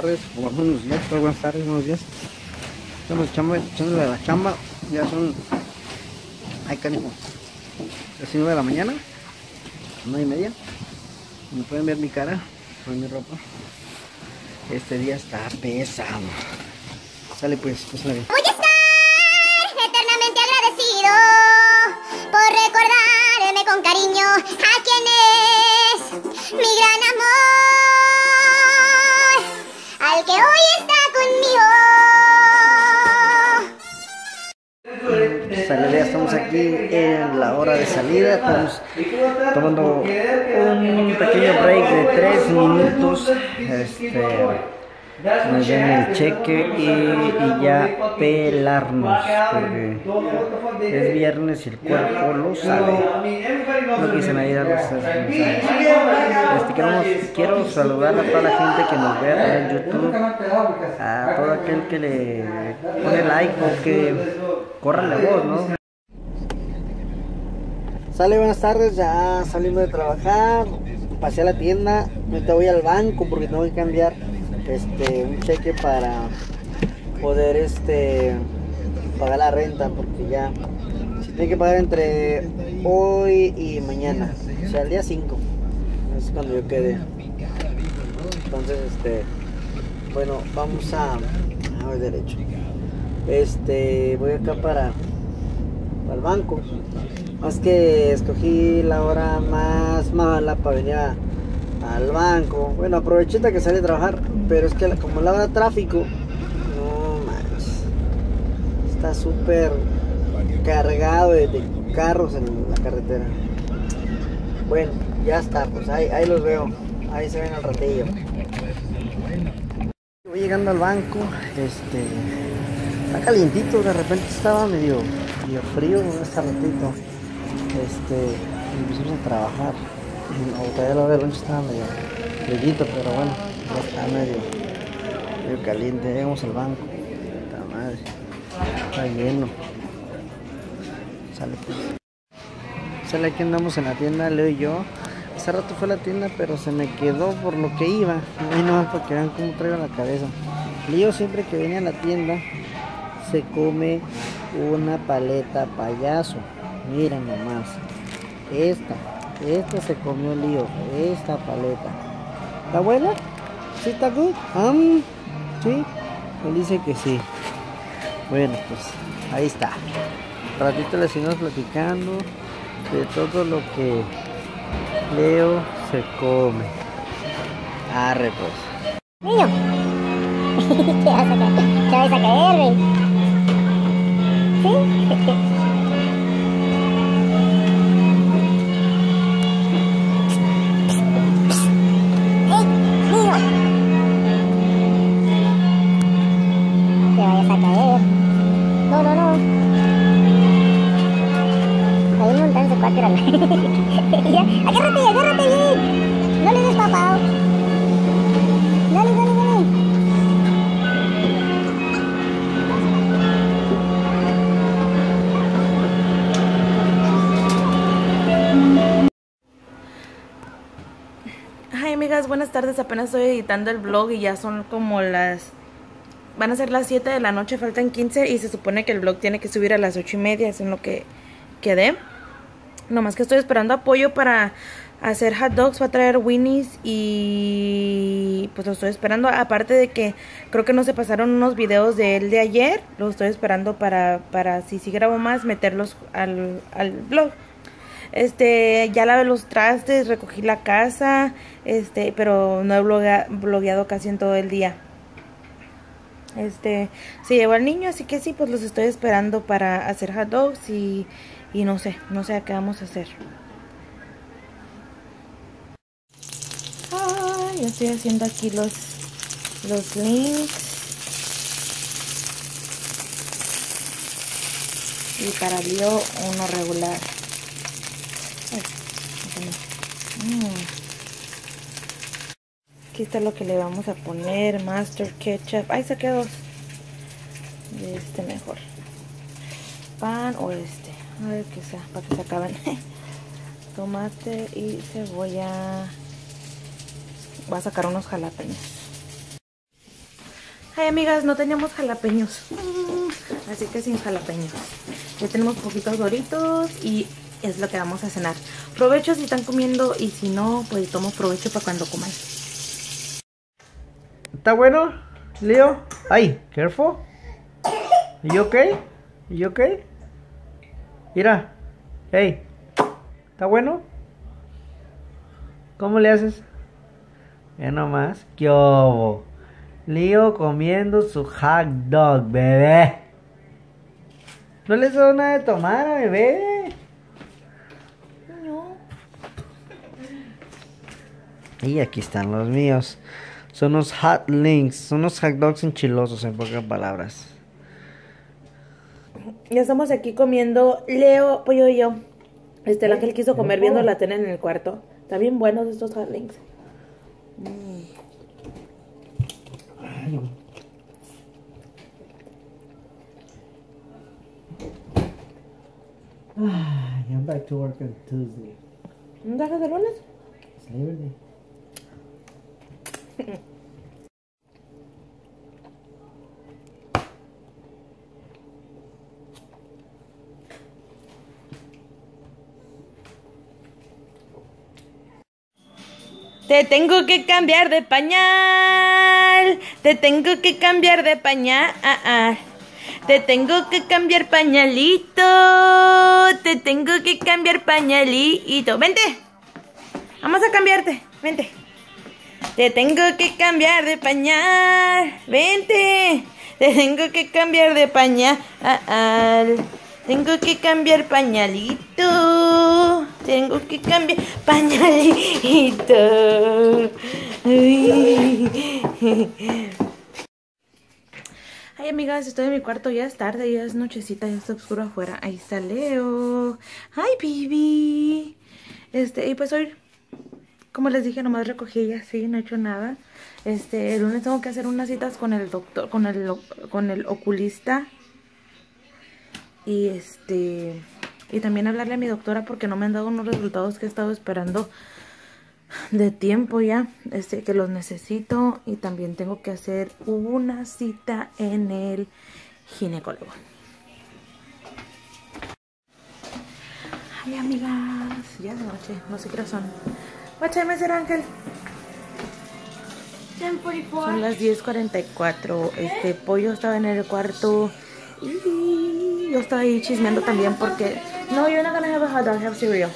tardes, o buenos días, buenas tardes, buenos días. Estamos echándole a la chamba, ya son, ay canijo, las 9 de la mañana, 9:30. Como pueden ver mi cara, con mi ropa, este día está pesado. Sale pues la vida. Voy a estar eternamente agradecido por recordarme con cariño a quien es mi gran amor, al que hoy está conmigo. Ya estamos aquí en la hora de salida, estamos tomando un pequeño break de 3 minutos. Nos den el cheque y ya pelarnos, porque es viernes y el cuerpo lo sabe. Lo que dicen ahí a los quiero saludar a toda la gente que nos ve en YouTube, a todo aquel que le pone like o que corra la voz, ¿no? Sale, buenas tardes, ya saliendo de trabajar, pasé a la tienda, ahorita voy al banco porque tengo que cambiar un cheque para poder pagar la renta, porque ya se tiene que pagar entre hoy y mañana, o sea el día 5 es cuando yo quede. Entonces bueno, vamos a ver derecho. Voy acá para el banco, más que escogí la hora más mala para venir al banco. Bueno, aproveché que salí a trabajar, pero es que como la hora de tráfico, no manches, está súper cargado de carros en la carretera. Bueno, ya está, pues ahí los veo, ahí se ven al ratillo. Voy llegando al banco, está calientito, de repente estaba medio frío hace ratito, empezamos a trabajar. Todavía la hora del lunch estaba medio frillito, pero bueno, ya está medio caliente. Llegamos al banco, puta madre, está lleno. Sale pues. Sale, aquí andamos en la tienda, Leo y yo. Hace rato fue a la tienda, pero se me quedó por lo que iba. Ahí nomás para que vean cómo traigo la cabeza. Leo siempre que viene a la tienda se come una paleta payaso. Miren nomás, esta se comió Leo, esta paleta. ¿Está buena? ¿Sí está good? ¿Sí? Él dice que sí. Bueno, pues ahí está. Un ratito le seguimos platicando de todo lo que Leo se come. Arre pues. Niño, te vas a caer, güey. ¿Sí? Agárrate bien. No le des papá. Dale. Hi amigas, buenas tardes. Apenas estoy editando el vlog y ya son como van a ser las 7 de la noche, faltan 15 y se supone que el vlog tiene que subir a las 8:30, es en lo que quedé. Nomás que estoy esperando apoyo para hacer hot dogs, va a traer Winnie's y pues lo estoy esperando. Aparte de que creo que no se pasaron unos videos de él de ayer, los estoy esperando para si grabo más, meterlos al vlog. Ya lavé los trastes, recogí la casa, pero no he blogueado casi en todo el día. Se llevó al niño, así que sí, pues los estoy esperando para hacer hot dogs y no sé a qué vamos a hacer. Ay, yo estoy haciendo aquí los links. Y para Leo uno regular. Aquí está lo que le vamos a poner. Master ketchup. Ay, saqué dos. De mejor. Pan o a ver qué sea, para que se acaben. Tomate y cebolla. Voy a sacar unos jalapeños. Ay, amigas, no teníamos jalapeños. Así que sin jalapeños. Ya tenemos poquitos doritos y es lo que vamos a cenar. Provecho si están comiendo y si no, pues tomo provecho para cuando coman. ¿Está bueno, Leo? Ay, careful. You okay? You okay? Mira. Hey. ¿Está bueno? ¿Cómo le haces? Ya nomás. ¿Qué hubo? Leo comiendo su hot dog, bebé. No les doy nada de tomar a bebé. No. Y aquí están los míos. Son unos hot links. Son unos hot dogs enchilosos en pocas palabras. Ya estamos aquí comiendo. Leo, Pollo y yo. El ángel quiso comer viendo la tele en el cuarto. Está bien buenos estos hot links. I'm back to work on Tuesday. ¿No trabajas de lunes? It's Labor Day. Te tengo que cambiar de pañal. Te tengo que cambiar de pañal. Te tengo que cambiar pañalito. Te tengo que cambiar pañalito. Vente. Vamos a cambiarte. Vente. Te tengo que cambiar de pañal. Vente. Te tengo que cambiar de pañal. Tengo que cambiar pañalito. Tengo que cambiar pañalito. Ay, amigas, estoy en mi cuarto. Ya es tarde, ya es nochecita, ya está oscuro afuera. Ahí está Leo. Ay, baby. Y pues hoy, como les dije, nomás recogí ya así, no he hecho nada. El lunes tengo que hacer unas citas con el doctor, con el oculista. Y también hablarle a mi doctora porque no me han dado unos resultados que he estado esperando de tiempo ya, que los necesito. Y también tengo que hacer una cita en el ginecólogo. Ay, amigas, ya es noche, no sé qué hora son. What time is it, Ángel? 10:44. Son las 10:44. Pollo estaba en el cuarto y yo estaba ahí chismeando también porque no, you're not gonna have a hot dog, have cereal.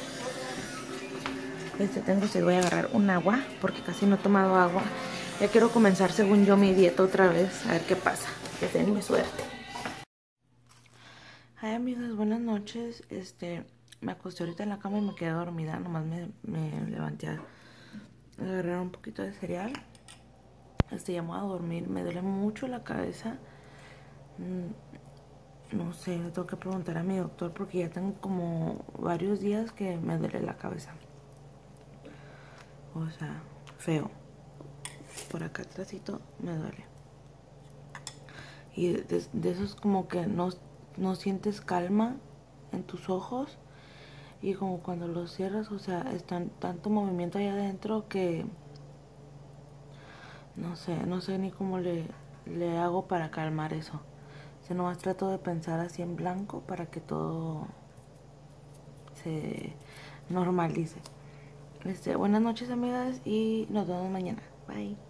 Voy a agarrar un agua porque casi no he tomado agua. Ya quiero comenzar según yo mi dieta otra vez, a ver qué pasa. Que tengan mi suerte. Ay, amigas, buenas noches. Me acosté ahorita en la cama y me quedé dormida. Nomás me levanté a agarrar un poquito de cereal. Ya me voy a dormir. Me duele mucho la cabeza. No sé, le tengo que preguntar a mi doctor porque ya tengo como varios días que me duele la cabeza. O sea, feo. Por acá atrásito me duele. Y de eso es como que no sientes calma en tus ojos. Y como cuando los cierras, o sea, está tanto movimiento allá adentro que no sé ni cómo le hago para calmar eso. Nomás trato de pensar así en blanco para que todo se normalice. Buenas noches, amigas, y nos vemos mañana. Bye.